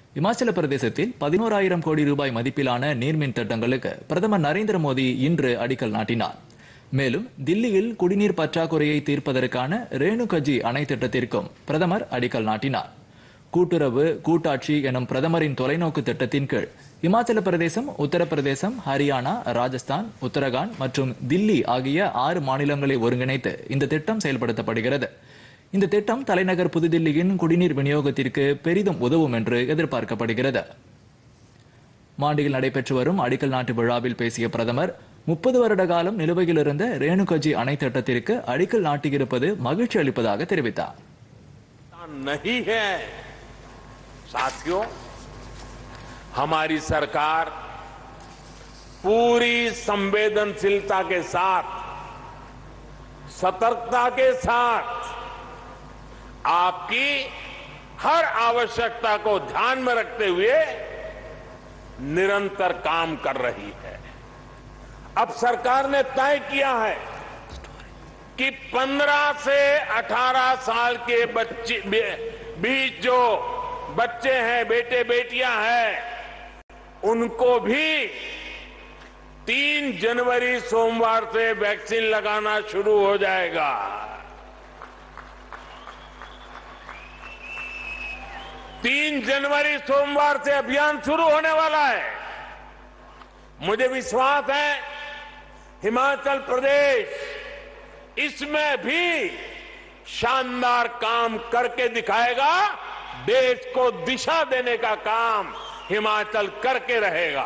இமாச்சல பிரதேசத்தில் 11,000 கோடி ரூபாய் மதிப்பிலான நீர்மின் திட்டங்களுக்கு பிரதமர் நரேந்திர மோடி இன்று அடிக்கல் நாட்டினார். மேலும் தில்லியில் குடிநீர் பற்றாக்குறையை தீர்ப்பதற்கான ரேணுகஜி அணை திட்டத்திற்கும் பிரதமர் அடிக்கல் நாட்டினார். கூட்டுறவு கூட்டாட்சி எனும் பிரதமரின் தொலைநோக்கு திட்டத்தின் கீழ் இமாச்சல பிரதேசம், உத்தரப்பிரதேசம், ஹரியானா, ராஜஸ்தான், உத்தரகாண்ட் மற்றும் தில்லி ஆகிய 6 மாநிலங்களை ஒருங்கிணைத்து இந்த திட்டம் செயல்படுத்தப்படுகிறது. இந்த திட்டம் தலைநகர் புதுதில்லியின் குடிநீர் விநியோகத்திற்கு பெரிதும் உதவும் என்று எதிர்பார்க்கப்படுகிறது. மாண்டியில் நடைபெற்று வரும் அடிக்கல் நாட்டு விழாவில் பேசிய பிரதமர் 30 வருட காலம் நிலுவையில் இருந்த ரேணுகஜி அணை திட்டத்திற்கு அடிக்கல் நாட்டியிருப்பது மகிழ்ச்சி அளிப்பதாக தெரிவித்தார். साथियों, हमारी सरकार पूरी संवेदनशीलता के साथ, सतर्कता के साथ आपकी हर आवश्यकता को ध्यान में रखते हुए निरंतर काम कर रही है. अब सरकार ने तय किया है कि 15 से 18 साल के बीच जो बच्चे हैं, बेटे बेटियां हैं, उनको भी 3 जनवरी सोमवार से वैक्सीन लगाना शुरू हो जाएगा. तीन जनवरी सोमवार से अभियान शुरू होने वाला है. मुझे विश्वास है हिमाचल प्रदेश इसमें भी शानदार काम करके दिखाएगा. देश को दिशा देने का काम हिमाचल करके रहेगा.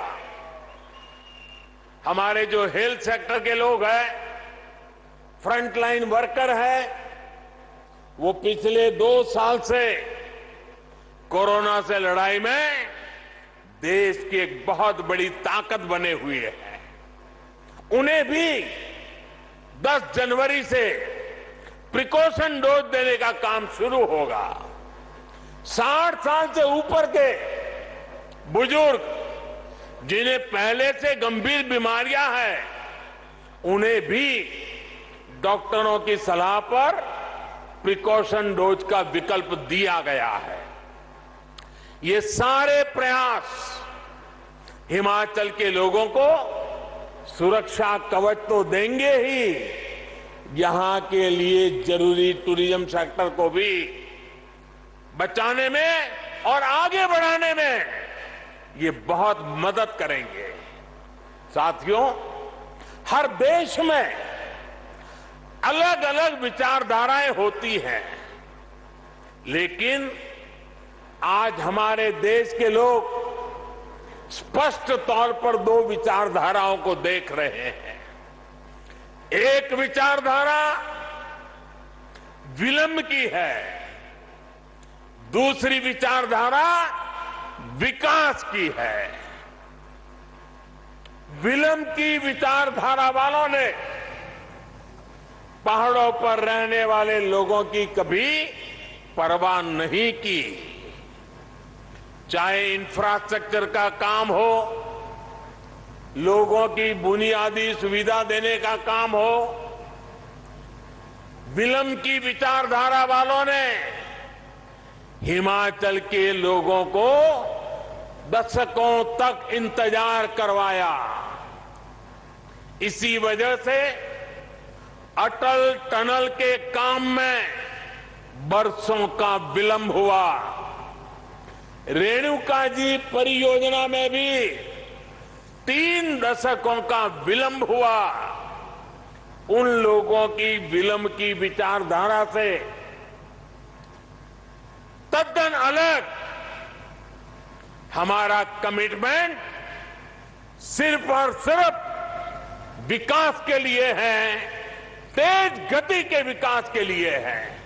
हमारे जो हेल्थ सेक्टर के लोग हैं, फ्रंटलाइन वर्कर हैं, वो पिछले 2 साल से कोरोना से लड़ाई में देश की एक बहुत बड़ी ताकत बने हुए हैं. उन्हें भी 10 जनवरी से प्रिकॉशन डोज देने का काम शुरू होगा. 60 साल से ऊपर के बुजुर्ग जिन्हें पहले से गंभीर बीमारियां हैं, उन्हें भी डॉक्टरों की सलाह पर प्रिकॉशन डोज का विकल्प दिया गया है. ये सारे प्रयास हिमाचल के लोगों को सुरक्षा कवच तो देंगे ही, यहां के लिए जरूरी टूरिज्म सेक्टर को भी बचाने में और आगे बढ़ाने में ये बहुत मदद करेंगे. साथियों, हर देश में अलग अलग विचारधाराएं होती हैं, लेकिन आज हमारे देश के लोग स्पष्ट तौर पर 2 विचारधाराओं को देख रहे हैं. एक विचारधारा विलंब की है, दूसरी विचारधारा विकास की है. विलंब की विचारधारा वालों ने पहाड़ों पर रहने वाले लोगों की कभी परवाह नहीं की. चाहे इंफ्रास्ट्रक्चर का काम हो, लोगों की बुनियादी सुविधा देने का काम हो, विलंब की विचारधारा वालों ने हिमाचल के लोगों को दशकों तक इंतजार करवाया. इसी वजह से अटल टनल के काम में बरसों का विलंब हुआ. रेणुका जी परियोजना में भी 3 दशकों का विलंब हुआ. उन लोगों की विलंब की विचारधारा से तद्दन अलग हमारा कमिटमेंट सिर्फ और सिर्फ विकास के लिए है, तेज गति के विकास के लिए है.